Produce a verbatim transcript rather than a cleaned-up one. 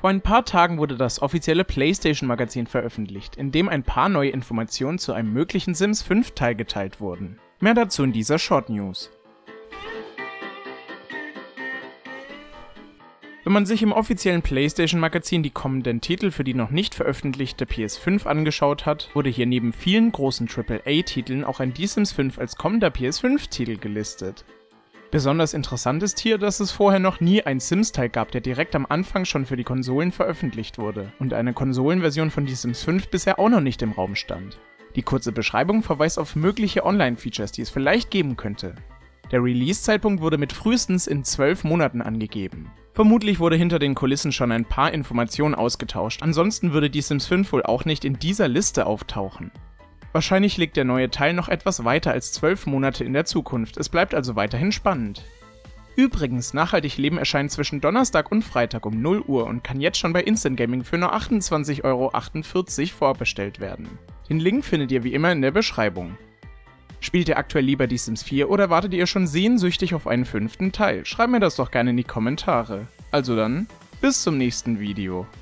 Vor ein paar Tagen wurde das offizielle PlayStation-Magazin veröffentlicht, in dem ein paar neue Informationen zu einem möglichen Sims fünf Teil geteilt wurden. Mehr dazu in dieser Short News. Wenn man sich im offiziellen PlayStation-Magazin die kommenden Titel für die noch nicht veröffentlichte P S fünf angeschaut hat, wurde hier neben vielen großen Triple A-Titeln auch ein Die Sims fünf als kommender P S fünf Titel gelistet. Besonders interessant ist hier, dass es vorher noch nie einen Sims-Teil gab, der direkt am Anfang schon für die Konsolen veröffentlicht wurde und eine Konsolenversion von Die Sims fünf bisher auch noch nicht im Raum stand. Die kurze Beschreibung verweist auf mögliche Online-Features, die es vielleicht geben könnte. Der Release-Zeitpunkt wurde mit frühestens in zwölf Monaten angegeben. Vermutlich wurde hinter den Kulissen schon ein paar Informationen ausgetauscht, ansonsten würde Die Sims fünf wohl auch nicht in dieser Liste auftauchen. Wahrscheinlich liegt der neue Teil noch etwas weiter als zwölf Monate in der Zukunft, es bleibt also weiterhin spannend. Übrigens, Nachhaltig Leben erscheint zwischen Donnerstag und Freitag um null Uhr und kann jetzt schon bei Instant Gaming für nur achtundzwanzig Euro achtundvierzig vorbestellt werden. Den Link findet ihr wie immer in der Beschreibung. Spielt ihr aktuell lieber Die Sims vier oder wartet ihr schon sehnsüchtig auf einen fünften Teil? Schreibt mir das doch gerne in die Kommentare. Also dann, bis zum nächsten Video.